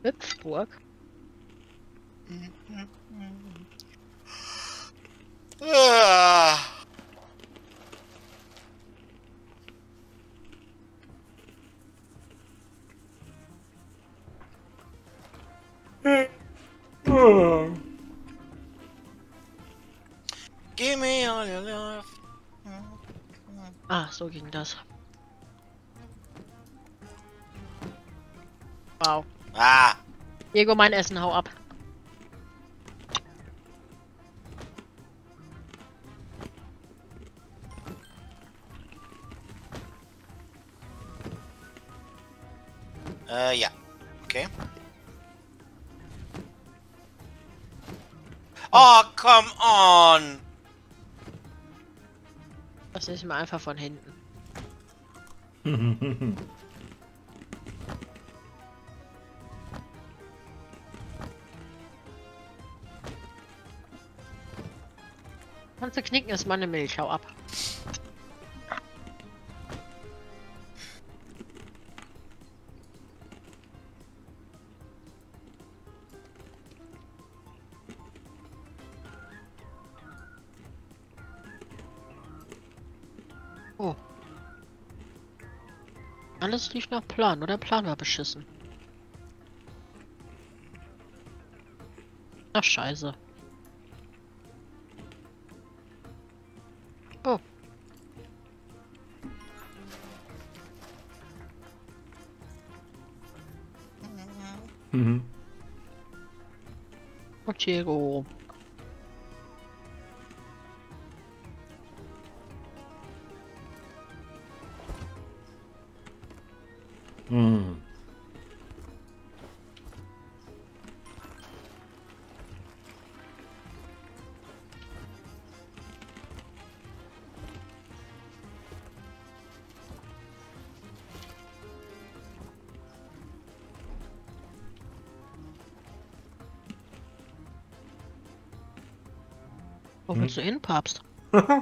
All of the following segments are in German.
Hüpfburg. Ah. Give me all your love. Ah, so ging das. Wow. Ah. Diego, mein Essen, hau ab. Ja. Okay. Oh, come on! Das ist mal einfach von hinten. Kannst du knicken, ist meine Milch, hau ab. Oh. Alles lief nach Plan, oder? Plan war beschissen. Ach, scheiße. Oh. Mhm. Oh, Diego. Mhm. Wo willst du hin, Papst? Haben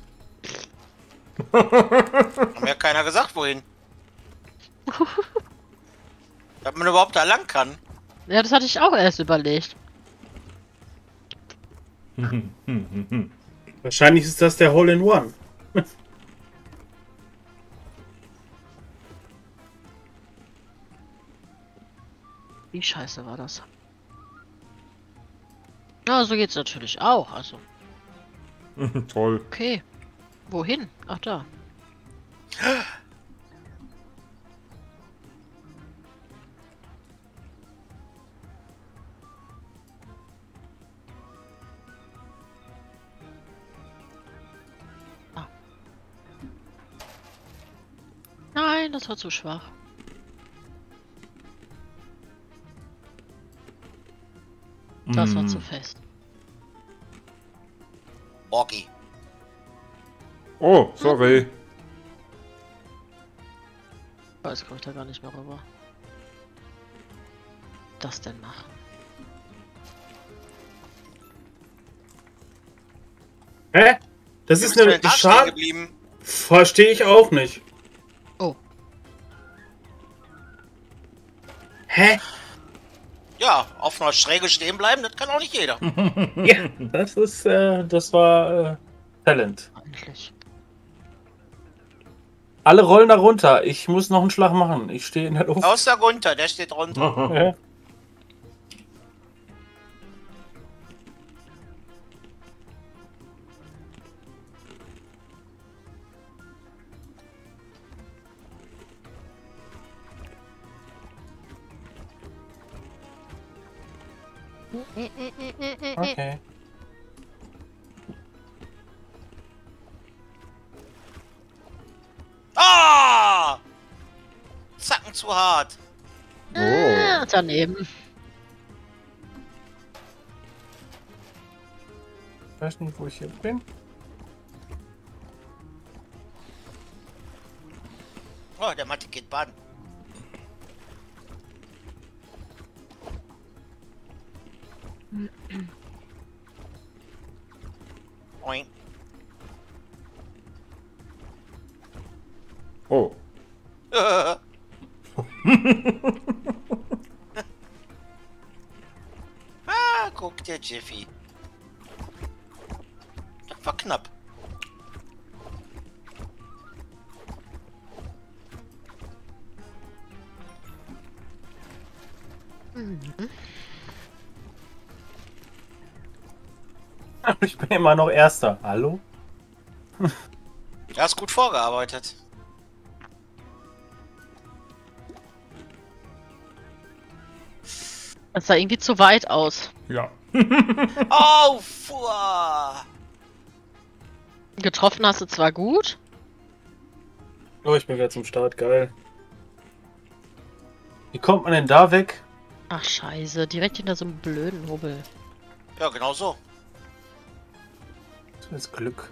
ja keiner gesagt, wohin. Ob man überhaupt da lang kann. Ja, das hatte ich auch erst überlegt. Wahrscheinlich ist das der Hole-in-One. Wie scheiße war das? Ja, so geht's natürlich auch. Also, Toll. okay. Wohin? Ach, da. Ah. Nein, das war zu schwach. Das war zu fest. Orgi. Oh, sorry. Jetzt komme ich da gar nicht mehr rüber. Das denn machen? Hä? Das Wie ist bist du eine denn da stehen Schade. geblieben? Verstehe ich auch nicht. Oh. Hä? Ja, auf einer Schräge stehen bleiben, das kann auch nicht jeder. Ja, das war Talent. Eigentlich. Alle rollen da runter. Ich muss noch einen Schlag machen. Ich stehe in der Luft. Außer Gunther, der steht runter. Ja. Okay. Ah! Zacken zu hart. Ah, daneben. Ich weiß nicht, wo ich hier bin. Oh, der Mathe geht baden. Oink. Oh. guck dir, Jiffy. Das war knapp. Ich bin immer noch Erster. Hallo? Ja, ist gut vorgearbeitet. Das sah irgendwie zu weit aus. Ja. Oh, fuah. Getroffen hast du zwar gut. Oh, ich bin wieder zum Start. Geil. Wie kommt man denn da weg? Ach scheiße, direkt hinter so einem blöden Hubbel. Ja, genau so. Das ist Glück.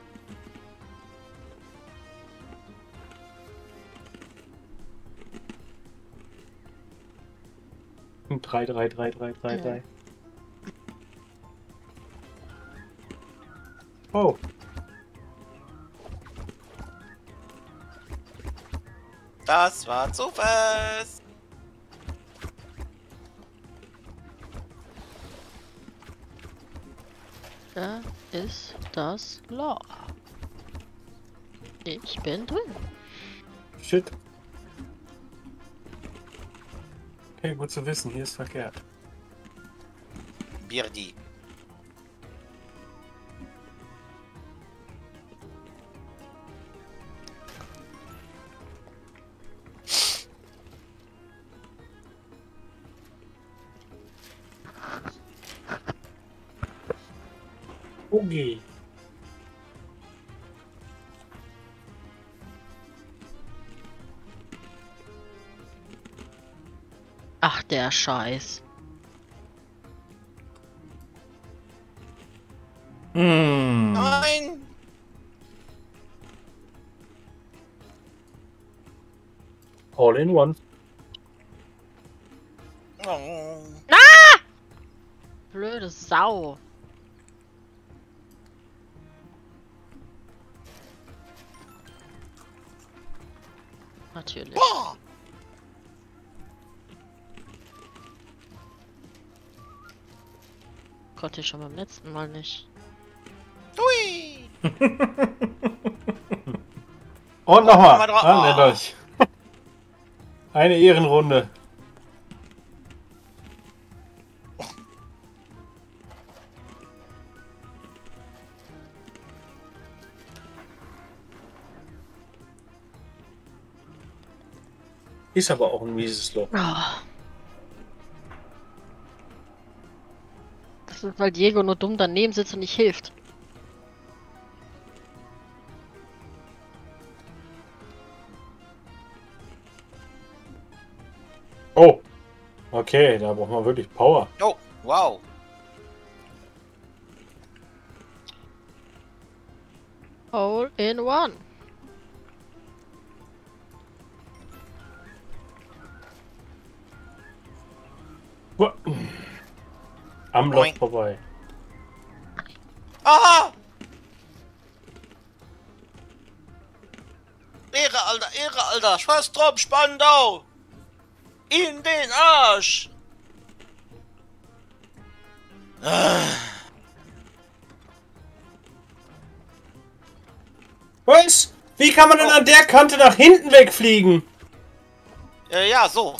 Drei. Oh. Das war zu fest. Da ist das Loch. Ich bin drin. Shit. Okay, gut zu wissen. Hier ist verkehrt. Birdi. Okay. Ach, der Scheiß. Nein. All in one. Oh. Blöde Sau. Natürlich. Boah. Konnte ich schon beim letzten Mal nicht. Hui. Und mal nochmal. drauf. Nennt euch. Eine Ehrenrunde. Ist aber auch ein mieses Loch. Ah. Das ist, weil Diego nur dumm daneben sitzt und nicht hilft. Oh. Okay, da braucht man wirklich Power. Oh, wow. Hole in one. Am Loch Boing. vorbei. Aha! Ehre, Alter! Scheiß drauf, Spandau! In den Arsch! Was? Wie kann man denn an der Kante nach hinten wegfliegen? Ja, so.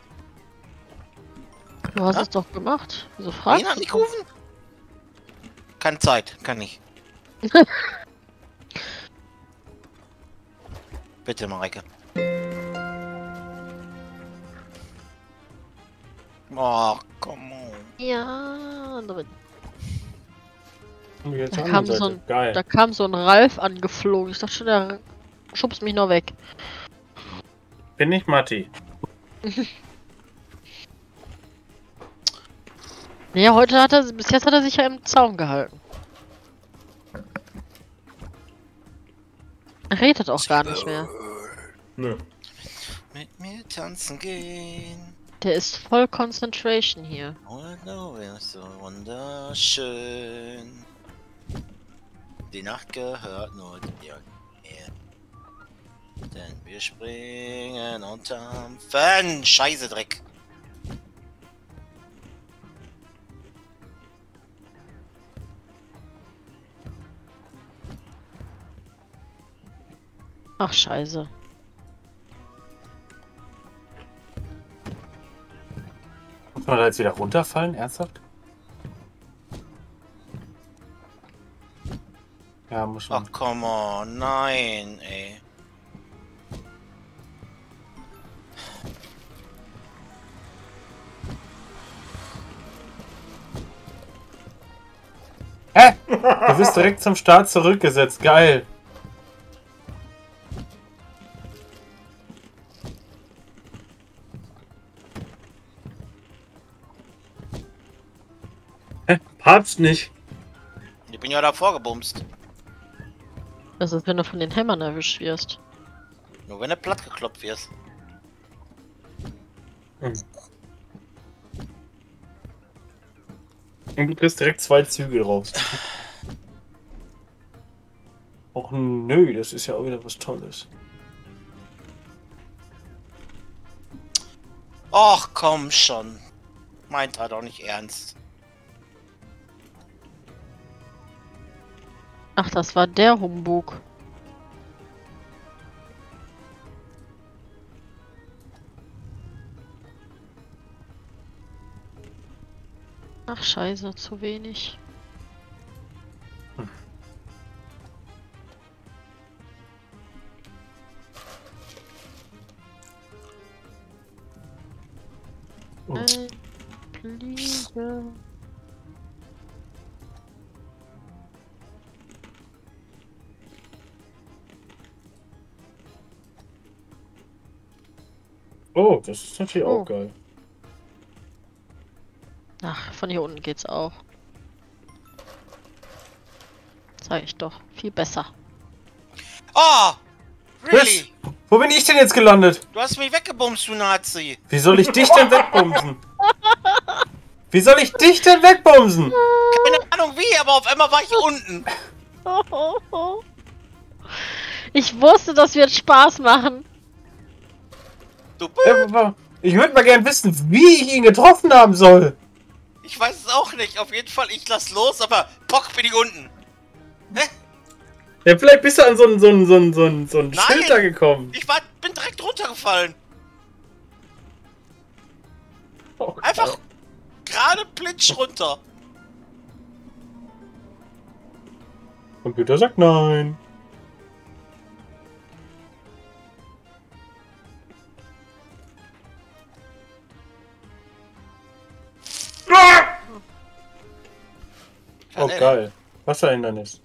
Du hast Hä? es doch gemacht. Wieso Wen fragst hat du? mich gerufen? Keine Zeit, kann nicht. Bitte, Mareike. Oh, come on. Ja, drin. Jetzt Da andere kam, Seite. so ein, Geil. da kam so ein Ralf angeflogen. Ich dachte schon, der schubst mich nur weg. Bin ich Matti. Ja, bis jetzt hat er sich ja im Zaun gehalten. Er redet auch gar nicht mehr. Nö. Mit mir tanzen gehen. Der ist voll Concentration hier. Oh, du bist so wunderschön. Die Nacht gehört nur dir. Denn wir springen unterm Fan. Scheiße Dreck. Ach, scheiße. Muss man da jetzt wieder runterfallen? Ernsthaft? Ja, muss Ach, man. come on. Nein, ey. Hä? Du bist direkt zum Start zurückgesetzt. Geil. Hä? Papst nicht. Ich bin ja davor gebumst. Das ist, wenn du von den Hämmern erwischt wirst. Nur wenn du platt gekloppt wirst. Und du kriegst direkt 2 Züge raus. Och nö, das ist ja auch wieder was Tolles. Och, komm schon. Meint er doch nicht ernst. Ach, das war der Humbug. Ach, scheiße, zu wenig. Oh. Fliege. Oh, das ist natürlich Oh. auch geil. Ach, von hier unten geht's auch. Sag ich doch. Viel besser. Oh! Really? Wo bin ich denn jetzt gelandet? Du hast mich weggebumst, du Nazi. Wie soll ich dich denn wegbumsen? Wie soll ich dich denn wegbumsen? Keine Ahnung wie, aber auf einmal war ich unten. Ich wusste, das wird Spaß machen. Du Ich würde mal gern wissen, wie ich ihn getroffen haben soll. Ich weiß es auch nicht. Auf jeden Fall, ich lass los, aber Pock bin ich unten. Hä? Ja, vielleicht bist du an so ein Nein. Schild da gekommen. Bin direkt runtergefallen. Oh, Einfach gerade plitsch runter. Computer sagt nein. Oh, geil. Wasserhindernis.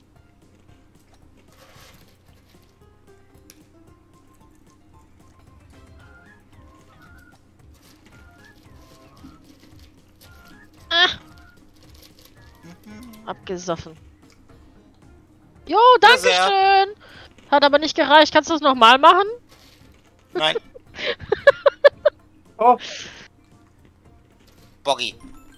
Abgesoffen. Jo, danke sehr. schön. Hat aber nicht gereicht. Kannst du das nochmal machen? Nein, Oh, Boggy.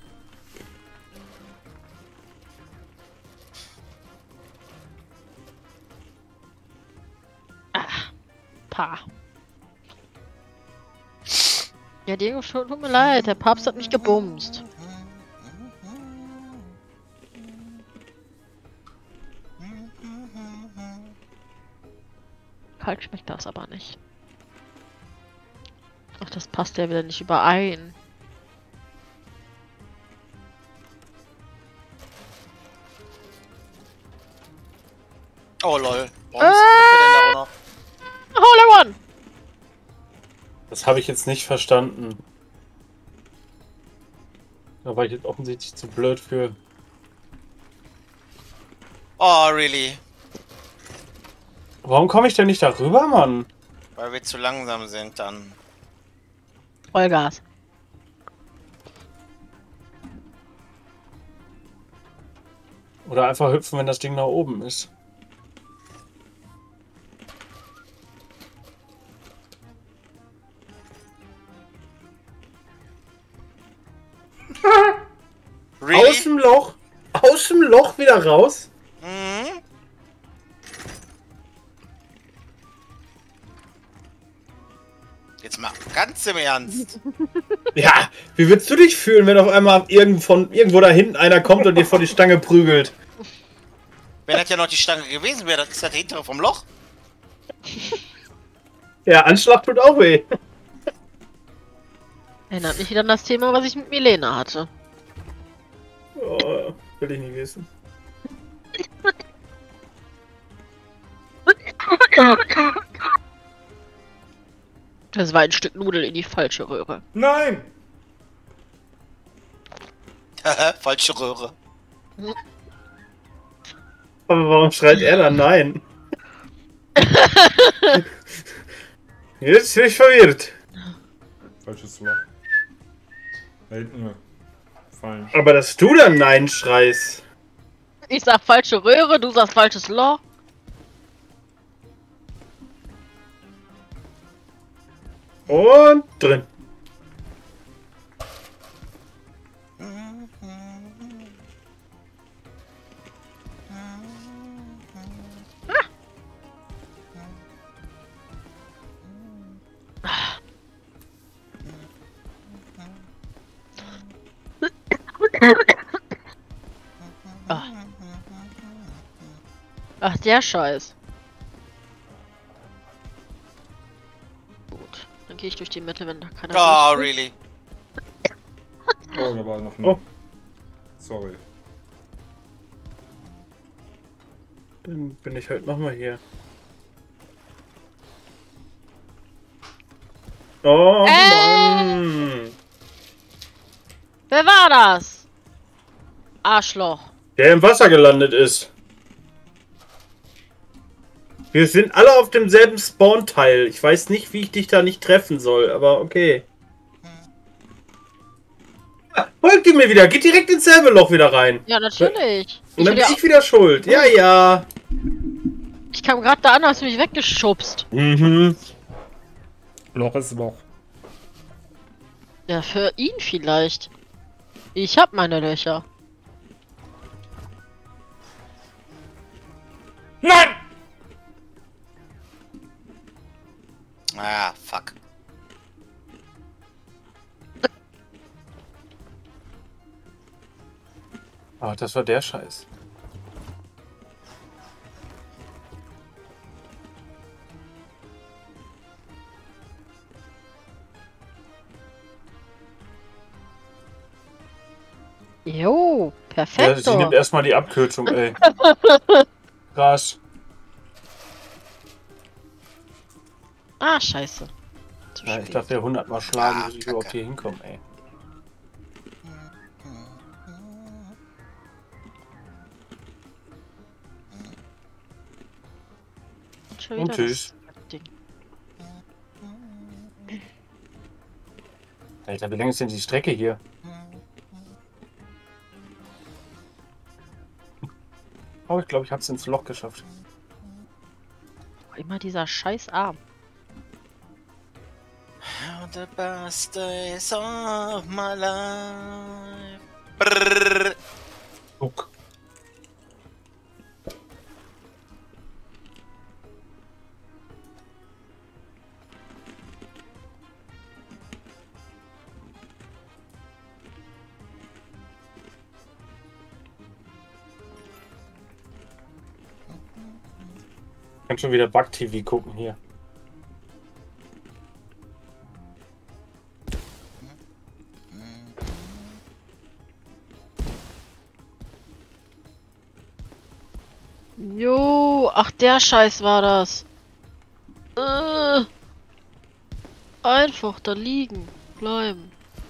Pa. Ja, Diego, tut mir leid. Der Papst hat mich gebumst. Kalt schmeckt das aber nicht. Ach, das passt ja wieder nicht überein. Oh lol. Warum ist denn da auch noch? Hole in One! das habe ich jetzt nicht verstanden. Da war ich jetzt offensichtlich zu blöd für. Oh, really? Warum komme ich denn nicht darüber, Mann? Weil wir zu langsam sind dann. Vollgas. Oder einfach hüpfen, wenn das Ding nach oben ist. Really? Aus dem Loch wieder raus? Mhm. Jetzt mal ganz im Ernst. Ja, wie würdest du dich fühlen, wenn auf einmal irgendwo da hinten einer kommt und dir vor die Stange prügelt? Wenn das ja noch die Stange gewesen wäre, das ist ja der hintere vom Loch. Ja, Anschlag tut auch weh. Erinnert mich wieder an das Thema, was ich mit Milena hatte. Oh, will ich nicht wissen. Das war ein Stück Nudel in die falsche Röhre. Nein! Falsche Röhre. Aber warum schreit er dann nein? Jetzt bin ich verwirrt. Falsches Loch. Da hinten fallen. Aber dass du dann nein schreist. Ich sag falsche Röhre, du sagst falsches Loch. Und drin. Ach, der Scheiß. Gut, dann gehe ich durch die Mitte, wenn da keiner Oh, durchgeht. really? Oh, da war noch ein. Oh. Sorry. Dann bin ich halt nochmal hier. Oh Mann. Wer war das? Arschloch. Der im Wasser gelandet ist. Wir sind alle auf demselben Spawn-Teil. Ich weiß nicht, wie ich dich da nicht treffen soll, aber okay. Ja, folgt ihr mir wieder. Geht direkt ins selbe Loch wieder rein. Ja, natürlich. Und dann will bin ja- ich wieder schuld. Ja, ja. Ich kam gerade da an, hast du mich weggeschubst. Mhm. Loch ist Loch. Ja, für ihn vielleicht. Ich hab meine Löcher. Nein! Ah, fuck. Ah, das war der Scheiß. Jo, Ja, perfekt. sie nimmt erstmal die Abkürzung, ey. Krass. Ah, scheiße. Zu Ja, ich spät. darf dir 100 Mal schlagen, Ah, bis ich Kacke. überhaupt hier hinkomme, ey. Schon Und wieder tschüss. das Ding. Alter, wie lang ist denn die Strecke hier? Oh, ich glaube, ich hab's ins Loch geschafft. Immer dieser scheiß Arm. The best days of my life. Brrr. Guck. Ich kann schon wieder Bug-TV gucken hier. Jo, ach der Scheiß war das. Einfach da liegen bleiben.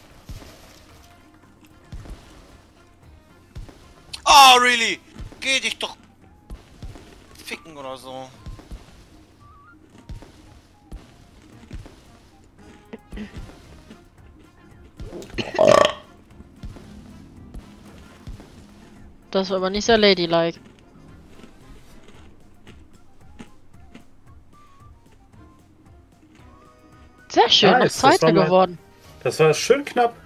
Oh, really? Geh dich doch ficken oder so. Das war aber nicht sehr ladylike. Sehr schön, noch Nice, das war Zweiter mein- geworden. Das war schön knapp.